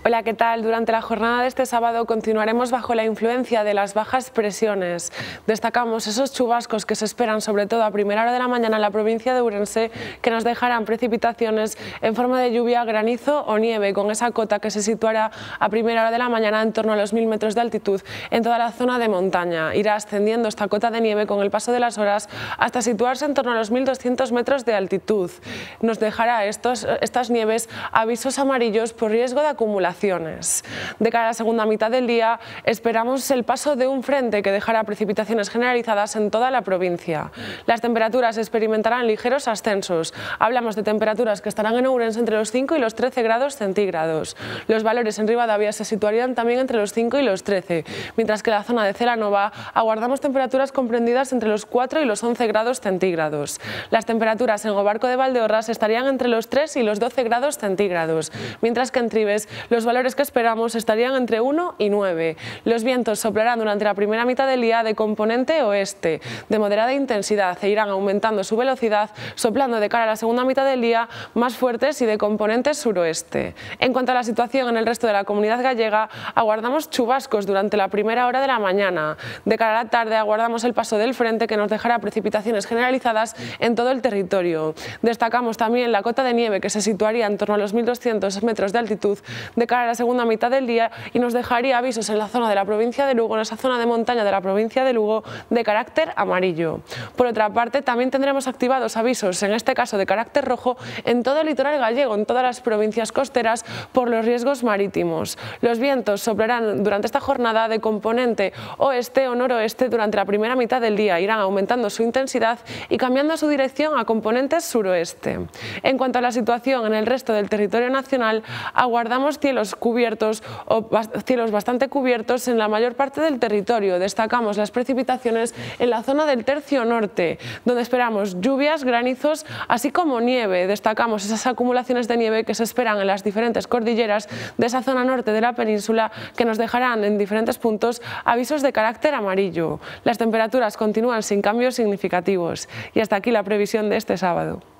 Hola, ¿qué tal? Durante la jornada de este sábado continuaremos bajo la influencia de las bajas presiones. Destacamos esos chubascos que se esperan sobre todo a primera hora de la mañana en la provincia de Ourense, que nos dejarán precipitaciones en forma de lluvia, granizo o nieve, con esa cota que se situará a primera hora de la mañana en torno a los 1000 metros de altitud en toda la zona de montaña. Irá ascendiendo esta cota de nieve con el paso de las horas hasta situarse en torno a los 1200 metros de altitud. Nos dejará estas nieves avisos amarillos por riesgo de acumulación. De cara a la segunda mitad del día esperamos el paso de un frente que dejará precipitaciones generalizadas en toda la provincia. Las temperaturas experimentarán ligeros ascensos. Hablamos de temperaturas que estarán en Ourense entre los 5 y los 13 grados centígrados. Los valores en Ribadavia se situarían también entre los 5 y los 13, mientras que en la zona de Celanova aguardamos temperaturas comprendidas entre los 4 y los 11 grados centígrados. Las temperaturas en Gobarco de Valdeorras estarían entre los 3 y los 12 grados centígrados, mientras que en Tribes los valores que esperamos estarían entre 1 y 9. Los vientos soplarán durante la primera mitad del día de componente oeste, de moderada intensidad, e irán aumentando su velocidad, soplando de cara a la segunda mitad del día más fuertes y de componente suroeste. En cuanto a la situación en el resto de la comunidad gallega, aguardamos chubascos durante la primera hora de la mañana. De cara a la tarde aguardamos el paso del frente, que nos dejará precipitaciones generalizadas en todo el territorio. Destacamos también la cota de nieve, que se situaría en torno a los 1200 metros de altitud de cara a la segunda mitad del día y nos dejaría avisos en la zona de la provincia de Lugo, en esa zona de montaña de la provincia de Lugo, de carácter amarillo. Por otra parte, también tendremos activados avisos, en este caso de carácter rojo, en todo el litoral gallego, en todas las provincias costeras, por los riesgos marítimos. Los vientos soplarán durante esta jornada de componente oeste o noroeste durante la primera mitad del día, irán aumentando su intensidad y cambiando su dirección a componentes suroeste. En cuanto a la situación en el resto del territorio nacional, aguardamos cielos cubiertos o cielos bastante cubiertos en la mayor parte del territorio. Destacamos las precipitaciones en la zona del tercio norte, donde esperamos lluvias, granizos, así como nieve. Destacamos esas acumulaciones de nieve que se esperan en las diferentes cordilleras de esa zona norte de la península, que nos dejarán en diferentes puntos avisos de carácter amarillo. Las temperaturas continúan sin cambios significativos. Y hasta aquí la previsión de este sábado.